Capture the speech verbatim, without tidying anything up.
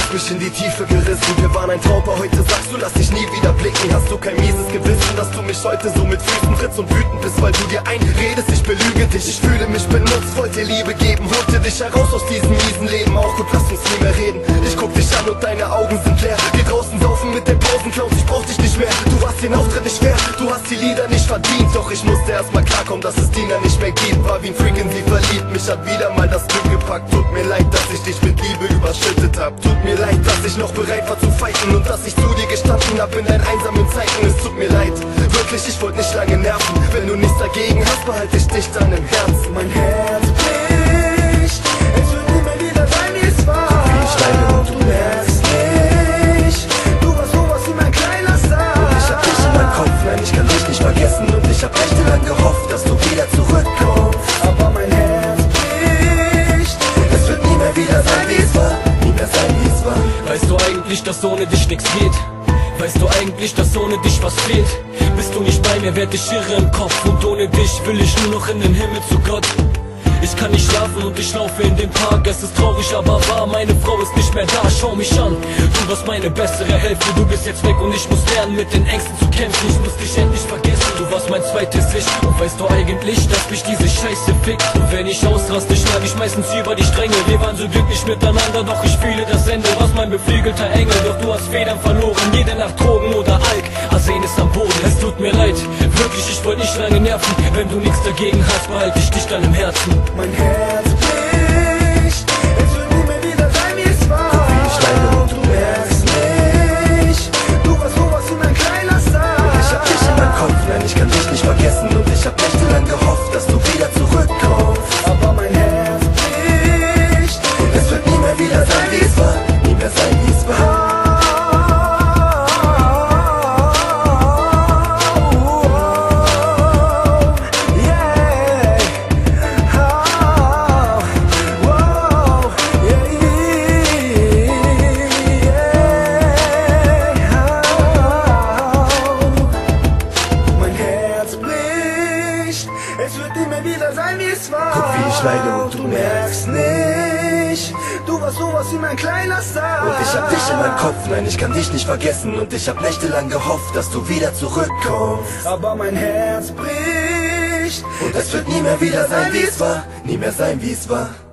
hast mich in die Tiefe gerissen. Wir waren ein Traum, heute sagst du, lass dich nie wieder blicken. Hast du kein mieses Gewissen, dass du mich heute so mit Füßen trittst und wütend bist, weil du dir einredest, ich belüge dich. Ich fühle mich benutzt, wollte dir Liebe geben, holte dich heraus aus diesem miesen Leben. Auch gut, lass uns nie mehr reden. Ich guck dich an und deine Augen sind leer. Geh draußen saufen mit den Pausenclowns, ich brauch dich nicht mehr. Du warst den Auftritt nicht fair, du hast die Lieder nicht verdient. Doch ich musste erstmal klarkommen, dass es Diener nicht mehr gibt. War wie ein Freak in sie verliebt, mich hat wieder mal das Glück gepackt. Tut mir leid, dass ich dich mit Liebe überschüttet hab. Tut mir leid, dass ich noch bereit war zu fighten und dass ich zu dir gestanden hab in deinen einsamen Zeiten. Es tut mir leid, wirklich, ich wollte nicht lange nerven. Wenn du nichts dagegen hast, behalte ich dich dann im Herzen. Mein Herz bricht, es wird nie mehr wieder sein, wie es war. Wie ich leide und du merkst nicht, du warst sowas wie mein kleiner Star. Und ich hab dich in meinem Kopf, nein, ich kann dich nicht vergessen. Und ich hab nächtelang gehofft, dass du wieder zurückkommst. Aber mein Herz bricht, es wird nie mehr wieder sein, wie es war. Nie mehr sein, wie es war. Weißt du eigentlich, dass ohne dich nichts geht? Weißt du eigentlich, dass ohne dich was fehlt? Bist du nicht bei mir, werd ich irre im Kopf. Und ohne dich will ich nur noch in den Himmel zu Gott. Ich kann nicht schlafen und ich laufe in den Park. Es ist traurig, aber wahr, meine Frau ist nicht mehr da. Schau mich an, du warst meine bessere Hälfte. Du bist jetzt weg und ich muss lernen, mit den Ängsten zu kämpfen. Ich muss dich endlich vergessen, du warst mein zweites Ich. Und weißt du eigentlich, dass mich diese Scheiße fickt? Und wenn ich ausraste, schlag ich meistens über die Stränge. Wir waren so glücklich miteinander, doch ich fühle das Ende. Was mein beflügelter Engel, doch du hast Federn verloren. Jede Nacht Drogen oder Alk, Arsen ist am Boden. Es tut mir leid, wirklich, ich wollte nicht lange nerven. Wenn du nichts dagegen hast, behalte ich dich dann im Herzen. Mein Herz bricht, es wird nie mehr wieder sein, wie es war. Guck, wie ich leide und du merkst nicht, du warst sowas wie mein kleiner Star. Und ich hab dich in meinem Kopf, nein, ich kann dich nicht vergessen. Und ich hab nächtelang gehofft, dass du wieder zurückkommst. Aber mein Herz bricht, es wird nie mehr wieder sein, wie es war. Nie mehr sein, wie es war. Es wird nie mehr wieder sein, wie es war. Guck, wie ich leide und du merkst nicht, du warst sowas wie mein kleiner Star. Und ich hab dich in meinem Kopf, nein, ich kann dich nicht vergessen. Und ich hab nächtelang gehofft, dass du wieder zurückkommst. Aber mein Herz bricht, und es wird nie mehr wieder sein, wie es war. Nie mehr sein, wie es war.